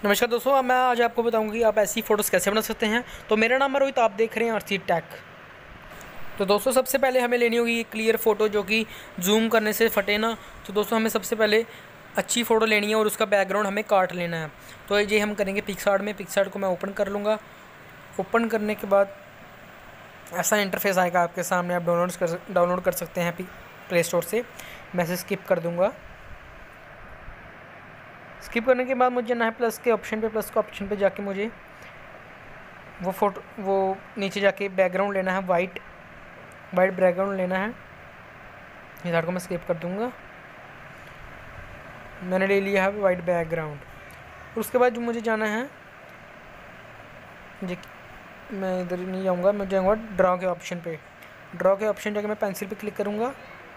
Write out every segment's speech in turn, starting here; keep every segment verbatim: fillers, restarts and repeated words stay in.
नमस्कार दोस्तों, अब मैं आज आपको बताऊंगा कि आप ऐसी फ़ोटोज़ कैसे बना सकते हैं। तो मेरा नाम है रोहित, आप देख रहे हैं आरसी टेक। तो दोस्तों सबसे पहले हमें लेनी होगी एक क्लियर फ़ोटो जो कि जूम करने से फटे ना। तो दोस्तों हमें सबसे पहले अच्छी फ़ोटो लेनी है और उसका बैकग्राउंड हमें काट लेना है। तो ये हम करेंगे पिक्सआर्ट में। पिक्सआर्ट को मैं ओपन कर लूँगा। ओपन करने के बाद ऐसा इंटरफेस आएगा आपके सामने। आप डाउनलोड कर डाउनलोड कर सकते हैं प्ले स्टोर से। मैं इसे स्किप कर दूँगा। स्किप करने के बाद मुझे जाना है प्लस के ऑप्शन पे। प्लस के ऑप्शन पे जाके मुझे वो फोटो वो नीचे जाके बैकग्राउंड लेना है, वाइट वाइट बैकग्राउंड लेना है। इस को मैं स्किप कर दूंगा। मैंने ले लिया है वाइट बैकग्राउंड। उसके बाद जो मुझे जाना है, मुझे मैं इधर नहीं जाऊंगा, मैं जाऊंगा ड्रॉ के ऑप्शन पे। ड्रॉ के ऑप्शन जाके मैं पेंसिल पे क्लिक करूंगा।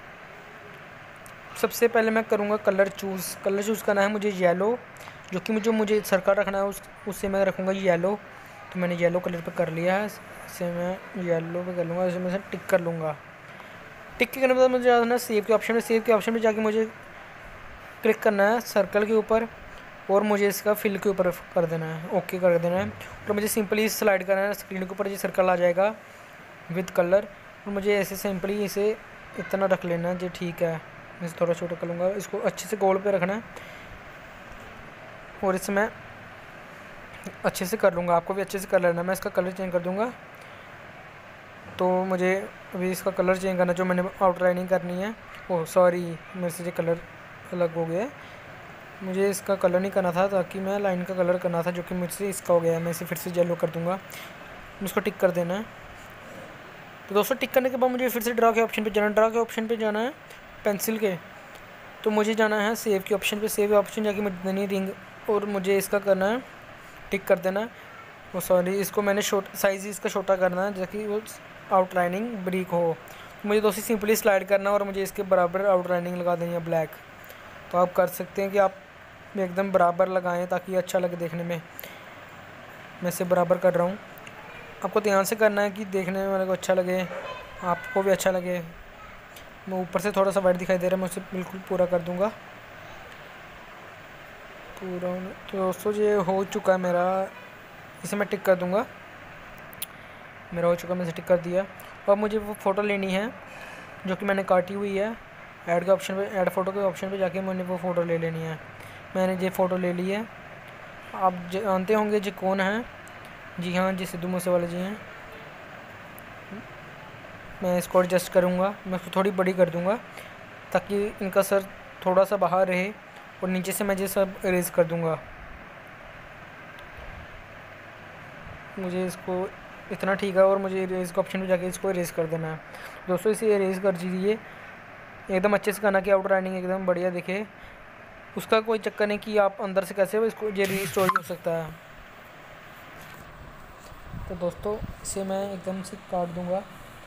सबसे पहले मैं करूँगा कलर चूज़। कलर चूज़ करना है मुझे येलो, जो कि मुझे मुझे सर्कल रखना है, उस उससे मैं रखूँगा येलो। तो मैंने येलो कलर पे कर लिया है। इसे मैं येलो पे कर लूँगा। इसे मैं टिक कर लूँगा। टिक करने के बाद मुझे जाना है सेव के ऑप्शन में। सेव के ऑप्शन में जाके मुझे क्लिक करना है सर्कल के ऊपर और मुझे इसका फिल के ऊपर कर देना है, ओके कर देना है। और मुझे सिंपली स्लाइड करना है स्क्रीन के ऊपर। ये सर्कल आ जाएगा विद कलर। और मुझे ऐसे सिंपली इसे इतना रख लेना है जी, ठीक है। मैं थोड़ा छोटा कर लूँगा। इसको अच्छे से गोल पे रखना है और इसे मैं अच्छे से कर लूँगा। आपको भी अच्छे से कर लेना। मैं इसका कलर चेंज कर दूँगा। तो मुझे अभी इसका कलर चेंज करना, जो मैंने आउटलाइनिंग करनी है। ओह सॉरी, मेरे से ये कलर अलग हो गया है। मुझे इसका कलर नहीं करना था, ताकि मैं लाइन का कलर करना था, जो कि मुझसे इसका हो गया है। मैं इसे फिर से येलो कर दूँगा। इसको टिक कर देना है। तो दोस्तों टिक करने के बाद मुझे फिर से ड्रा के ऑप्शन पे जाना है। ड्रा के ऑप्शन पे जाना है पेंसिल के। तो मुझे जाना है सेव के ऑप्शन पे। सेव ऑप्शन जाके मुझे देनी रिंग और मुझे इसका करना है टिक कर देना है। वो सॉरी, इसको मैंने शॉर्ट साइज़ इसका छोटा करना है, ताकि वो आउटलाइनिंग ब्रिक हो। मुझे दोस्तों सिंपली स्लाइड करना और मुझे इसके बराबर आउटलाइनिंग लगा देनी है ब्लैक। तो आप कर सकते हैं कि आप एकदम बराबर लगाएं ताकि अच्छा लगे देखने में। मैं इसे बराबर कर रहा हूँ। आपको ध्यान से करना है कि देखने में मेरे को अच्छा लगे, आपको भी अच्छा लगे। मैं ऊपर से थोड़ा सा वाइट दिखाई दे रहा है, मैं उसे बिल्कुल पूरा कर दूंगा। पूरा तो दोस्तों ये हो चुका है मेरा। इसे मैं टिक कर दूंगा। मेरा हो चुका, मैं इसे टिक कर दिया। अब मुझे वो फ़ोटो लेनी है जो कि मैंने काटी हुई है। ऐड के ऑप्शन पे, ऐड फ़ोटो के ऑप्शन पे जाके मैंने वो फ़ोटो ले लेनी है। मैंने ये फ़ोटो ले ली है। आप जानते होंगे जी कौन है। जी हाँ, जी सिद्धू मूसेवाला जी हैं। मैं इसको एडजस्ट करूँगा। मैं इसको थोड़ी बड़ी कर दूँगा ताकि इनका सर थोड़ा सा बाहर रहे। और नीचे से मैं ये सब इरेज कर दूँगा। मुझे इसको इतना ठीक है और मुझे इरेज के ऑप्शन पे जाके इसको इरेज कर देना है। दोस्तों इसे इरेज कर दीजिए एकदम अच्छे से करना कि आउटलाइनिंग एकदम बढ़िया दिखे। उसका कोई चक्कर नहीं कि आप अंदर से कैसे हो, इसको ये रीस्टोर हो सकता है। तो दोस्तों इसे मैं एकदम से काट दूँगा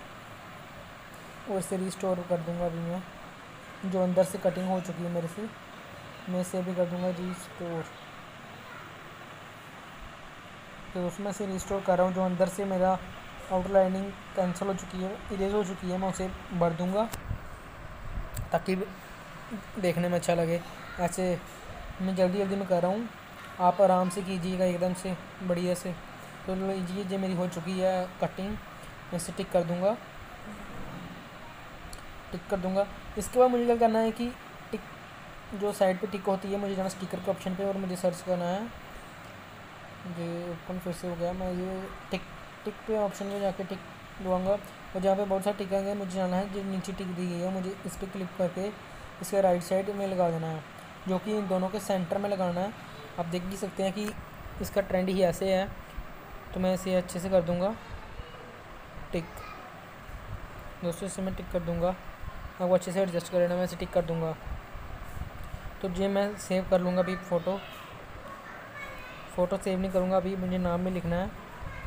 और इसे रीस्टोर कर दूँगा। अभी मैं जो अंदर से कटिंग हो चुकी है मेरे से, मैं इसे भी कर दूँगा रीस्टोर। तो दोस्तों मैं इसे रीस्टोर कर रहा हूँ। जो अंदर से मेरा आउटलाइनिंग कैंसिल हो चुकी है, इरेज हो चुकी है, मैं उसे भर दूँगा ताकि देखने में अच्छा लगे। ऐसे मैं जल्दी जल्दी में कर रहा हूँ, आप आराम से कीजिएगा एकदम से बढ़िया से। तो लीजिए ये मेरी हो चुकी है कटिंग। मैं इसे टिक कर दूँगा, टिक कर दूँगा। इसके बाद मुझे क्या करना है कि टिक जो साइड पे टिक होती है, मुझे जाना स्टिकर के ऑप्शन पे और मुझे सर्च करना है। ये ओपन फिर से हो गया। मैं ये टिक टिक पे ऑप्शन में जाके टिक दूँगा और जहाँ पे बहुत सारे टिक आएंगे मुझे जाना है जो नीचे टिक दी गई है, मुझे इस पर क्लिक करके इसके राइट साइड में लगा देना है, जो कि इन दोनों के सेंटर में लगाना है। आप देख भी सकते हैं कि इसका ट्रेंड ही ऐसे है। तो मैं इसे अच्छे से कर दूँगा टिक। दोस्तों इसे मैं टिक कर दूँगा। आपको अच्छे से एडजस्ट कर लेना। मैं इसे टिक कर दूँगा। तो ये मैं सेव कर लूँगा। अभी फ़ोटो फ़ोटो सेव नहीं करूँगा, अभी मुझे नाम में लिखना है।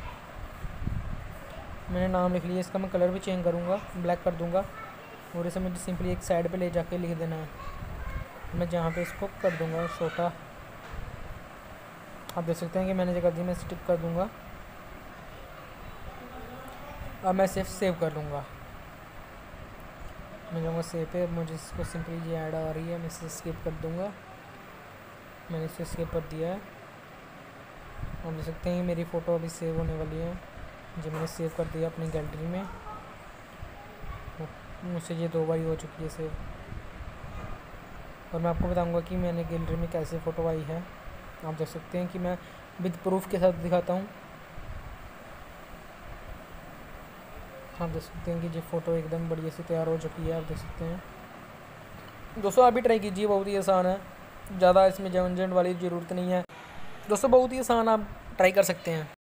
मैंने नाम लिख लिया। इसका मैं कलर भी चेंज करूँगा, ब्लैक कर दूँगा और इसे मुझे सिंपली एक साइड पे ले जाके लिख देना है। मैं जहाँ पे इसको कर दूँगा छोटा। आप देख सकते हैं कि मैंने जो कर दी, मैं इसे टिक कर दूँगा। अब मैं सिर्फ सेव कर लूँगा। मैं जाऊँगा सेव पे। मुझे इसको सिंपली ये ऐड आ रही है, मैं इसे स्किप कर दूँगा। मैंने इसे स्किप कर दिया है। आप देख सकते हैं मेरी फ़ोटो अभी सेव होने वाली है, जो मैंने सेव कर दिया अपनी गैलरी में। मुझसे ये दो बार हो चुकी है सेव। और मैं आपको बताऊंगा कि मैंने गैलरी में कैसे फ़ोटो आई है। आप देख सकते हैं कि मैं विद प्रूफ के साथ दिखाता हूँ। आप देख सकते हैं कि ये फ़ोटो एकदम बढ़िया से तैयार हो चुकी है। आप देख सकते हैं दोस्तों, आप भी ट्राई कीजिए, बहुत ही आसान है, ज़्यादा इसमें झंझट वाली ज़रूरत नहीं है दोस्तों, बहुत ही आसान, आप ट्राई कर सकते हैं।